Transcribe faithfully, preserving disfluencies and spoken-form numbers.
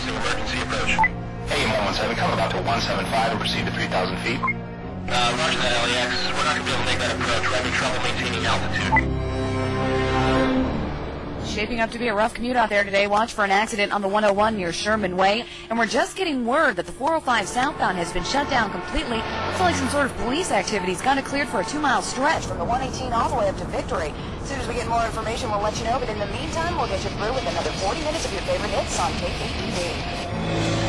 to emergency approach. A M one one seven, come about to one seven five and proceed to three thousand feet. Uh, roger that, L E X. We're not going to be able to make that approach. We're having trouble maintaining altitude. Shaping up to be a rough commute out there today. Watch for an accident on the one oh one near Sherman Way. And we're just getting word that the four oh five southbound has been shut down completely. It's like some sort of police activity's got it cleared for a two-mile stretch from the one eighteen all the way up to Victory. As soon as we get more information, we'll let you know. But in the meantime, we'll get you through with another forty minutes of your favorite hits on K K T V.